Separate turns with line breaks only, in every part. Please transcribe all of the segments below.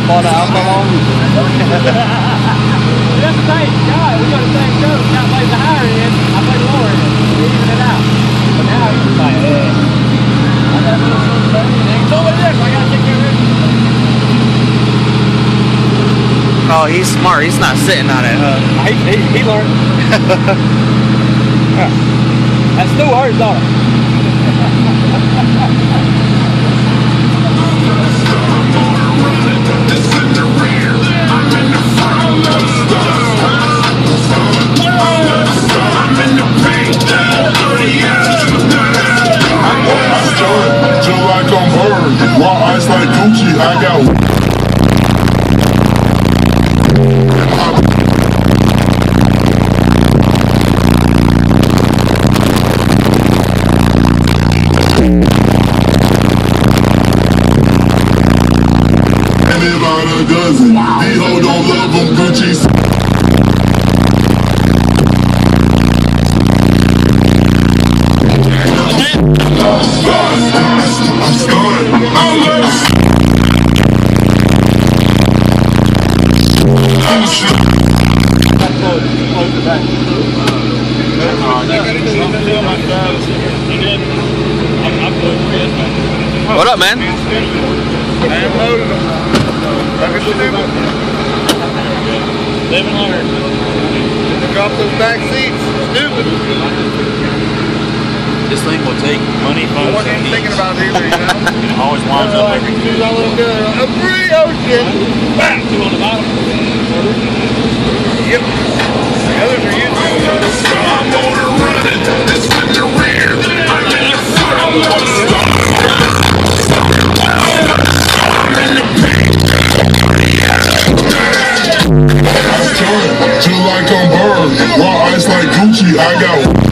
bought an alcohol.
That's the same guy. We got the same coach. Now I played the higher end. I played the lower end. We even it out. But now he's like, hey. I got a little something better. Ain't nobody there, so I gotta take care of it.
Oh, he's smart. He's not sitting on it, huh?
He learned. That's still hard, don't it?
Like Gucci, I got and about a dozen. These hoes don't love them Gucci.
What up, man?
I am loading them. Like a stupid.
700.
Drop those back seats. Stupid.
This thing will take money,
I wasn't even thinking about it either, you know?
Always winds up every
Dude, I let them do it. A free ocean. Back.
Two on the bottom.
Yep. The others are used to it. I'm gonna run it. It's in the rear. I'm in the front. I'm in the paint. I'm turning till like I'm burned. Raw ice like Gucci. I got.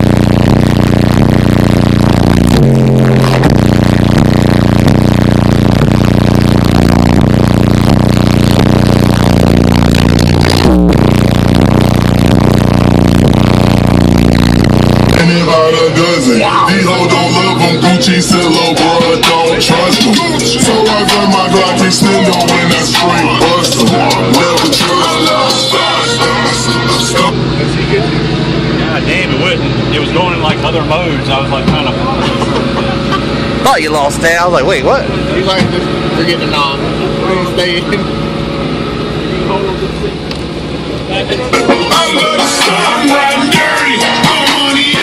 These hoes don't love them, Gucci said, little bro, don't trust them. So I got my Glock extendo when that straight bust them. Never trust them.
God damn, it was going in like other modes. I was like kind of.
Thought you lost that. I was like, wait, what?
You like this? You're getting a knob. Please stay in. I'm riding dirty. I'm money.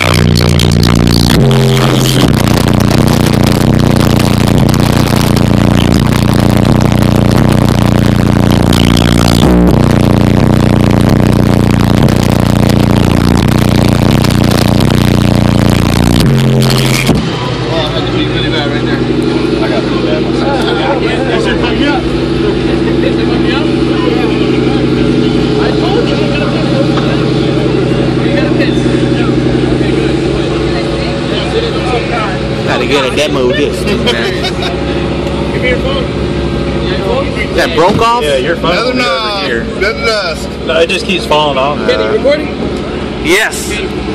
Gotta get a demo disc, man.
Give me your phone.
That broke off?
Yeah, your phone.
Another knob. Another dust.
No, it just keeps falling off.
Kenny, you recording?
Yes.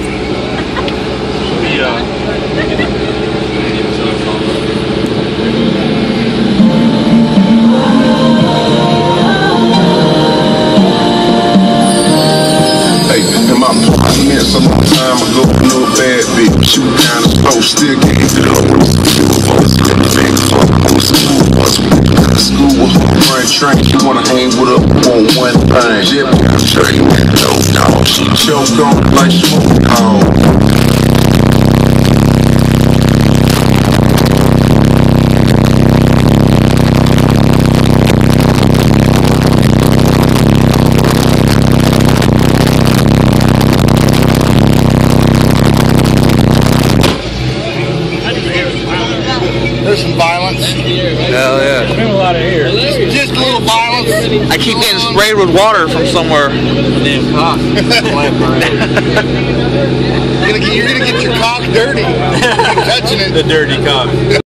In my apartment some time ago, no bad bitch. Shoot down the slow, still can't get it over. School with her run train. You wanna hang with her on one thing. Jip got train, no dog. She choke on like smoke on. There's some violence.
Hell yeah.
There's been a lot of here.
Just a little violence.
I keep getting sprayed with water from somewhere.
Damn cock.
You're gonna get your cock dirty. You're touching it.
The dirty cock.